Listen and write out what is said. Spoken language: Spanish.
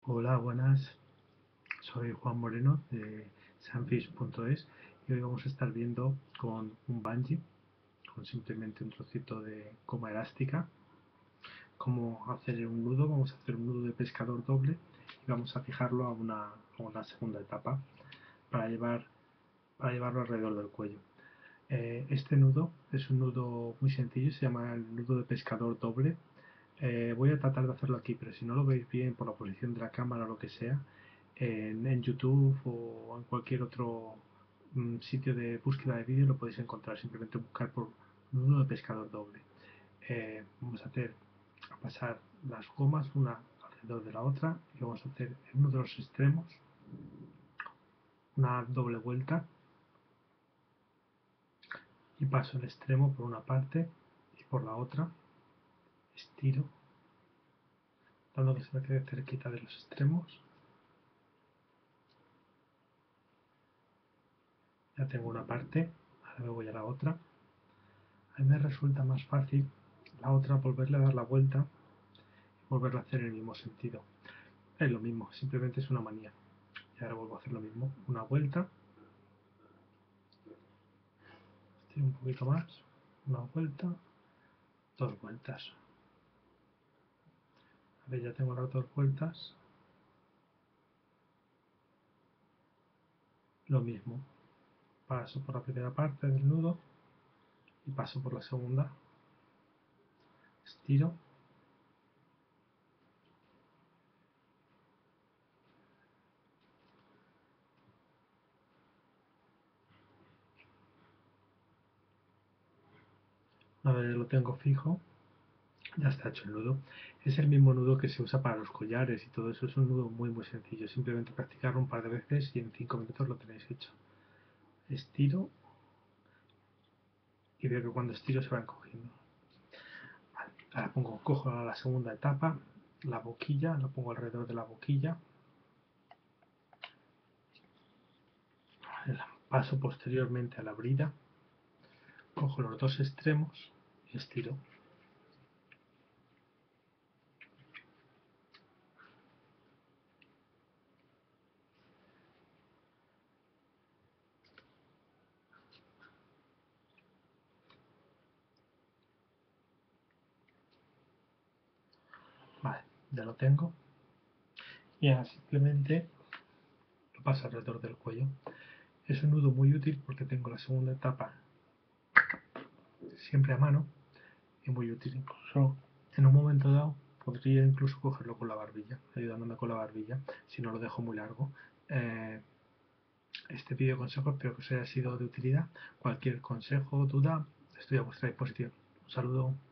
Hola, buenas. Soy Juan Moreno de Sunfish.es y hoy vamos a estar viendo con un bungee, con simplemente un trocito de goma elástica, cómo hacer un nudo. Vamos a hacer un nudo de pescador doble y vamos a fijarlo a una segunda etapa para, para llevarlo alrededor del cuello. Este nudo es un nudo muy sencillo, se llama el nudo de pescador doble. Voy a tratar de hacerlo aquí, pero si no lo veis bien por la posición de la cámara o lo que sea, en YouTube o en cualquier otro sitio de búsqueda de vídeo lo podéis encontrar. Simplemente buscar por nudo de pescador doble. Vamos a pasar las gomas una alrededor de la otra y vamos a hacer en uno de los extremos una doble vuelta y paso el extremo por una parte y por la otra, estiro, dando que se me quede cerquita de los extremos. Ya tengo una parte, ahora me voy a la otra. A mí me resulta más fácil la otra volverle a dar la vuelta y volverlo a hacer en el mismo sentido. Es lo mismo, simplemente es una manía. Y ahora vuelvo a hacer lo mismo, una vuelta, estiro un poquito más, una vuelta, dos vueltas. A ver, ya tengo las dos vueltas, lo mismo. Paso por la primera parte del nudo y paso por la segunda, estiro. Una vez lo tengo fijo, ya está hecho el nudo. Es el mismo nudo que se usa para los collares y todo eso. Es un nudo muy sencillo. Simplemente practicarlo un par de veces y en 5 minutos lo tenéis hecho. Estiro y veo que cuando estiro se va encogiendo. Vale, ahora cojo la segunda etapa, la boquilla, lo pongo alrededor de la boquilla. Paso posteriormente a la brida, cojo los dos extremos y estiro. Vale, ya lo tengo. Y ahora simplemente lo paso alrededor del cuello. Es un nudo muy útil porque tengo la segunda etapa siempre a mano y muy útil. Incluso en un momento dado podría incluso cogerlo con la barbilla, ayudándome con la barbilla, si no lo dejo muy largo. Este vídeo consejo espero que os haya sido de utilidad. Cualquier consejo o duda, estoy a vuestra disposición. Un saludo.